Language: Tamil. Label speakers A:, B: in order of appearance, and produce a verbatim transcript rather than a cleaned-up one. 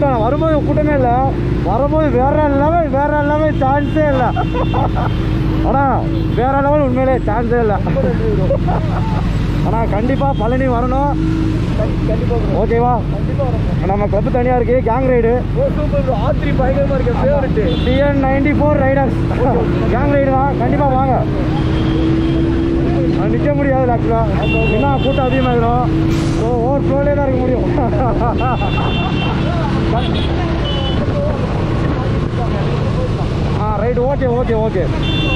A: கூட்டம் வரும்போது கூட்டமே இல்லை, வரும்போது வேற லெவல் வேற லெவல் சான்ஸே இல்லை. ஆனால் வேற லெவல் உண்மையிலே சான்ஸே இல்லை. ஆனால் கண்டிப்பாக பழனி வரணும். கண்டிப்பாக ஓகேவா? நம்ம கிளப்பு தனியாக இருக்கு. கேங் ரைடு ஆத்ரி பயங்கரமாக இருக்கு. Favourite TN ninety four riders gang ride தான். கண்டிப்பாக வாங்க. நிற்க முடியாது ஆக்சுவலாக, என்ன கூட்டம் அதிகமாகிடும். ஸோ ஓவர் ஃப்ளோலே தான் இருக்க முடியும். Ah right, okay okay okay